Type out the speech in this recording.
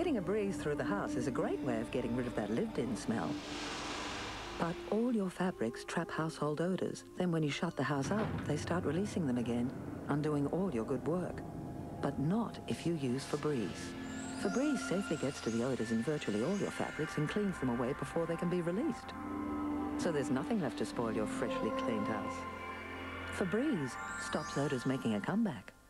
Getting a breeze through the house is a great way of getting rid of that lived-in smell. But all your fabrics trap household odors. Then when you shut the house up, they start releasing them again, undoing all your good work. But not if you use Febreze. Febreze safely gets to the odors in virtually all your fabrics and cleans them away before they can be released. So there's nothing left to spoil your freshly cleaned house. Febreze stops odors making a comeback.